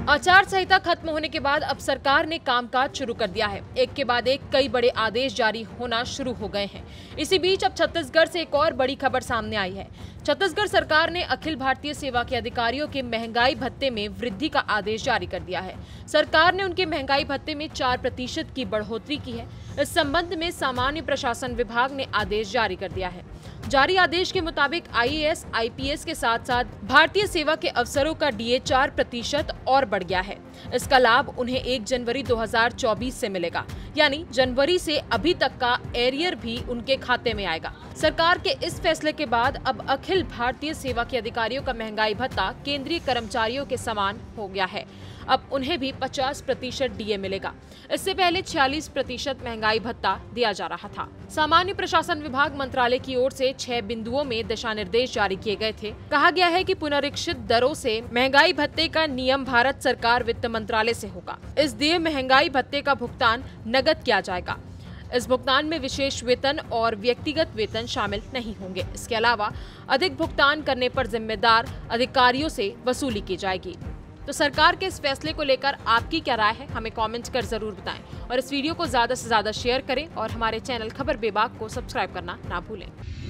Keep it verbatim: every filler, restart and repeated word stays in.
आचार संहिता खत्म होने के बाद अब सरकार ने कामकाज शुरू कर दिया है। एक के बाद एक कई बड़े आदेश जारी होना शुरू हो गए हैं। इसी बीच अब छत्तीसगढ़ से एक और बड़ी खबर सामने आई है। छत्तीसगढ़ सरकार ने अखिल भारतीय सेवा के अधिकारियों के महंगाई भत्ते में वृद्धि का आदेश जारी कर दिया है। सरकार ने उनके महंगाई भत्ते में चार प्रतिशत की बढ़ोतरी की है। इस संबंध में सामान्य प्रशासन विभाग ने आदेश जारी कर दिया है। जारी आदेश के मुताबिक I A S, I P S के साथ साथ भारतीय सेवा के अफसरों का डी ए चार प्रतिशत और बढ़ गया है। इसका लाभ उन्हें एक जनवरी दो हज़ार चौबीस से मिलेगा, यानी जनवरी से अभी तक का एरियर भी उनके खाते में आएगा। सरकार के इस फैसले के बाद अब अखिल भारतीय सेवा के अधिकारियों का महंगाई भत्ता केंद्रीय कर्मचारियों के समान हो गया है। अब उन्हें भी पचास प्रतिशत डी ए मिलेगा। इससे पहले छियालीस प्रतिशत महंगाई भत्ता दिया जा रहा था। सामान्य प्रशासन विभाग मंत्रालय की ओर से छह बिंदुओं में दिशा निर्देश जारी किए गए थे। कहा गया है कि पुनरीक्षित दरों से महंगाई भत्ते का नियम भारत सरकार वित्त मंत्रालय से होगा। इस दिए महंगाई भत्ते का भुगतान नकद किया जाएगा। इस भुगतान में विशेष वेतन और व्यक्तिगत वेतन शामिल नहीं होंगे। इसके अलावा अधिक भुगतान करने पर जिम्मेदार अधिकारियों से वसूली की जाएगी। तो सरकार के इस फैसले को लेकर आपकी क्या राय है, हमें कमेंट कर जरूर बताएं और इस वीडियो को ज्यादा से ज्यादा शेयर करें और हमारे चैनल खबर बेबाक को सब्सक्राइब करना ना भूलें।